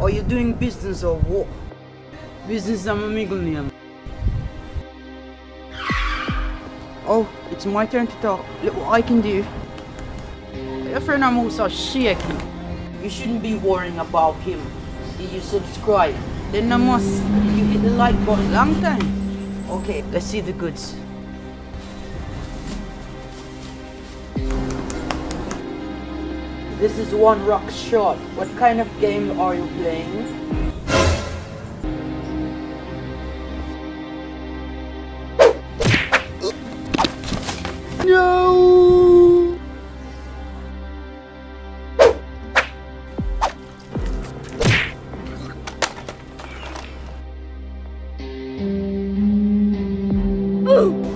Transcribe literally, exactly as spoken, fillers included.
Are you doing business or what? Business I'm a middle name. Oh, it's my turn to talk. Look what I can do. Your friend I'm also shaky. You shouldn't be worrying about him. Did you subscribe? Then I must you hit the like button long time. Okay, let's see the goods. This is one rock shot. What kind of game are you playing? No! Ooh.